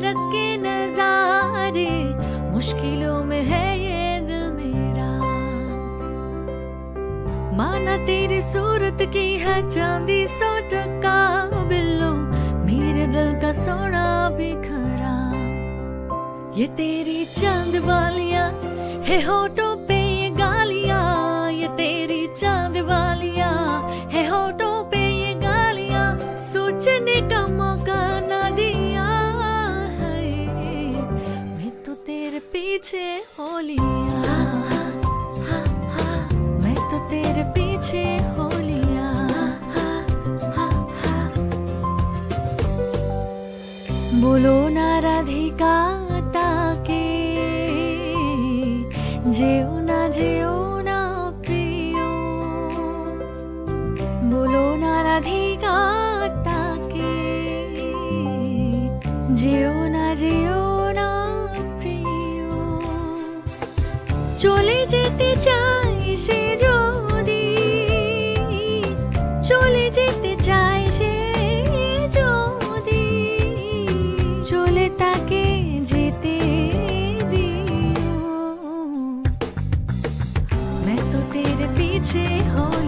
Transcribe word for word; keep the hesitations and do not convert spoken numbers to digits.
कुदरत के नजारे, मुश्किलों में है ये दिल मेरा। माना तेरी सूरत की है चांदी सौ टका, बिल्लो मेरे दिल का सोना बिखरा। ये तेरी चांद वालियां है होठों पे ये गालियां, ये तेरी चांद वालियां है होठों पे ये गालियां, सोचने का मौका ना दिया है। मैं तो तेरे पीछे हो लिया, मैं तो तेरे पीछे हो लिया। बोलो ना राधिका ताके, जेऊ ना जेऊ ना प्रियो, बोलो ना राधिका ताके, जेऊ ना जेऊ ना प्रियो। চলে যেতে চাই সে যদি, চলে যেতে চাই সে যদি, চলে তাকে যেতে दियो। मैं तो तेरे पीछे हो